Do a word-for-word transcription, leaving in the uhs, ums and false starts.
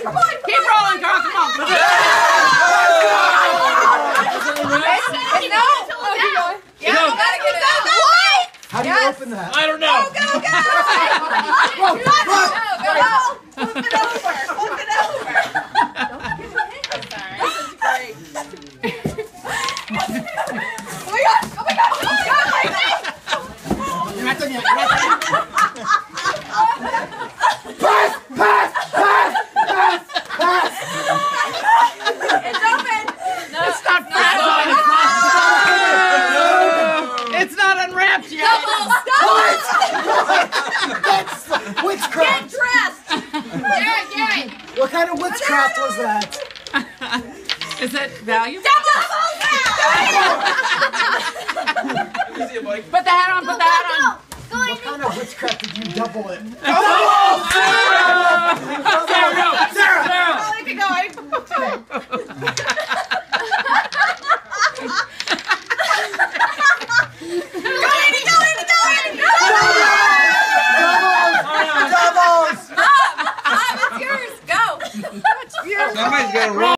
Come on, keep rolling, Carl. Come on. Yeah, you gotta get it out. What? How do you Yes. open that? I don't know. Go, go, go! Whoa, Go, go, go! Flip it over, flip it over. This is great. Oh my God, oh my God, oh my God, my God! You're not done yet. You're not done yet. Pass! Pass! Pass! Pass! Pass! It's open! No, It's not fragile. It's not unwrapped yet. What? That's Get witchcraft! dressed! Garrett, Garrett. What kind of witchcraft was that? Is that valuable? Easy, Mike. Put the hat on. Put the hat on. Go, go, go. What kind of witchcraft did you double it? Oh!